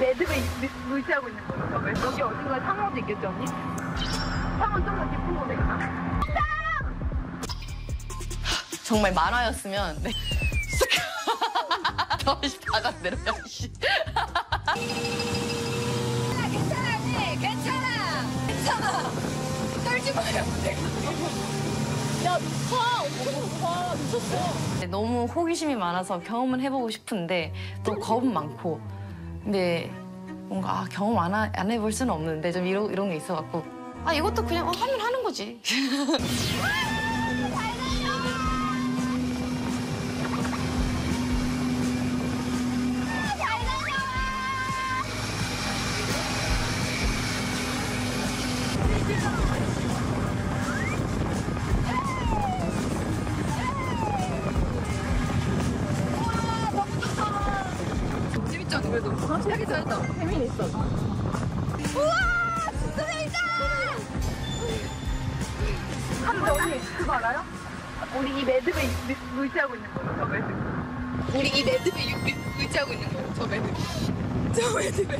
매듭을 무시하고 있는 거죠, 저걸. 여기 어딘가에 상어도 있겠죠, 언니? 상어 좀 더 깊은 곳에 있나? 정말 만화였으면 네. 다시 받아내려. 괜찮아, 언니. 괜찮아. 괜찮아. 떨지 마요. 야, 높아. 미쳤어. 너무 호기심이 많아서 경험은 해보고 싶은데 또 겁은 많고. 근데 뭔가 경험 안 해볼 수는 없는데 좀 이런 게 있어갖고 이것도 그냥 하면 하는 거지. 재밌잖아, 그래도. 시작이 잘했다. 재미는 있어. 우와! 진짜 재밌다! 근데 언니, 그거 알아요? 우리 이 매듭을 무시하고 있는 거죠, 저 매듭. 우리 이 매듭을 무시하고 있는 거죠, 저 매듭. 저 매듭을.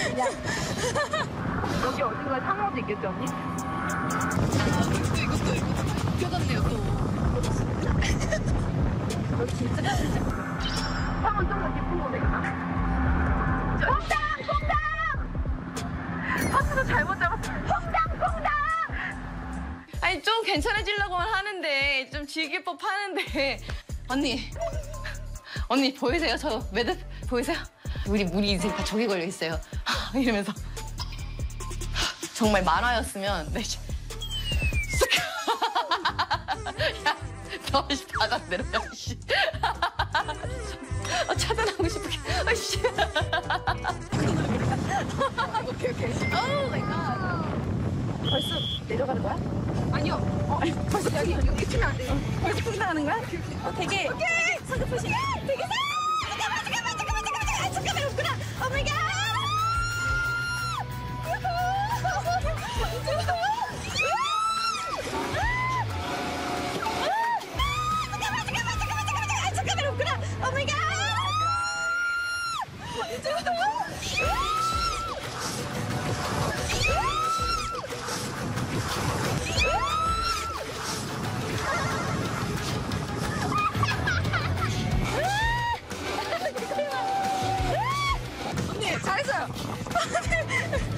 여기 어딘가에 상어도 있겠죠, 언니? 이것도 껴졌네요, 또. 너 진짜 상어 좀 더 깊은 곳에 있나? 퐁당! 파스도 잘못 잡았어. 퐁당! 아니 좀 괜찮아지려고만 하는데 좀 즐길 법 하는데 언니 보이세요? 저 매듭 보이세요? 우리 인생 다 저기 걸려 있어요. 이러면서 정말 만화였으면 네. 야, 다시 받아내려. 차단하고 싶게. 씨. 오케이. 오 마이 갓. 벌써 내려가는 거야? 아니요. 벌써 여기 치면 안 돼요. 벌써 풍당하는 거야? 되게. 오케이. 성급하시. 되게. 잠깐만 없구나. 오 마이 갓. 잠깐만 없구나. 오 마이 갓. 언니 잘했어요.